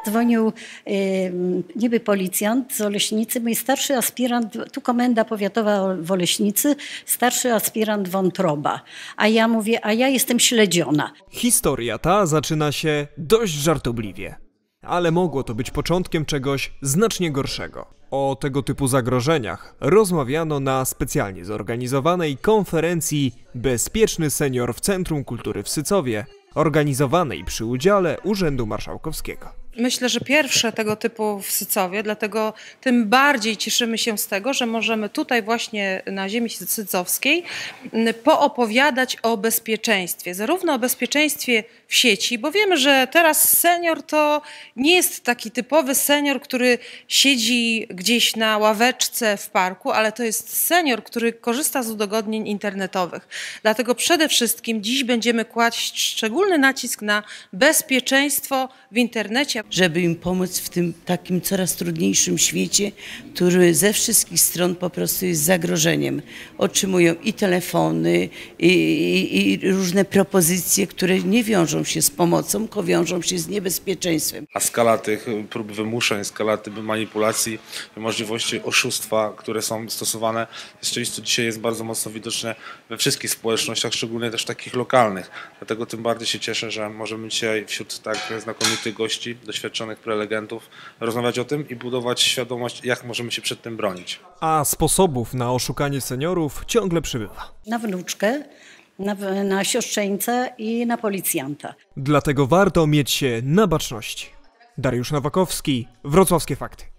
dzwonił niby policjant z Oleśnicy, mój starszy aspirant, tu komenda powiatowa w Oleśnicy, starszy aspirant Wątroba. A ja mówię, a ja jestem śledziona. Historia ta zaczyna się dość żartobliwie, ale mogło to być początkiem czegoś znacznie gorszego. O tego typu zagrożeniach rozmawiano na specjalnie zorganizowanej konferencji Bezpieczny Senior w Centrum Kultury w Sycowie, organizowanej przy udziale Urzędu Marszałkowskiego. Myślę, że pierwsze tego typu w Sycowie, dlatego tym bardziej cieszymy się z tego, że możemy tutaj właśnie na ziemi sycowskiej poopowiadać o bezpieczeństwie, zarówno o bezpieczeństwie w sieci, bo wiemy, że teraz senior to nie jest taki typowy senior, który siedzi gdzieś na ławeczce w parku, ale to jest senior, który korzysta z udogodnień internetowych. Dlatego przede wszystkim dziś będziemy kłaść szczególny nacisk na bezpieczeństwo w internecie. Żeby im pomóc w tym takim coraz trudniejszym świecie, który ze wszystkich stron po prostu jest zagrożeniem. Otrzymują i telefony, i różne propozycje, które nie wiążą się z pomocą, tylko wiążą się z niebezpieczeństwem. A skala tych prób wymuszeń, skala tych manipulacji, możliwości oszustwa, które są stosowane, rzeczywiście dzisiaj jest bardzo mocno widoczne we wszystkich społecznościach, szczególnie też takich lokalnych. Dlatego tym bardziej się cieszę, że możemy dzisiaj wśród tak znakomitych gości, doświadczonych prelegentów rozmawiać o tym i budować świadomość, jak możemy się przed tym bronić. A sposobów na oszukanie seniorów ciągle przybywa. Na wnuczkę, na siostrzeńca i na policjanta. Dlatego warto mieć się na baczności. Dariusz Nowakowski, Wrocławskie Fakty.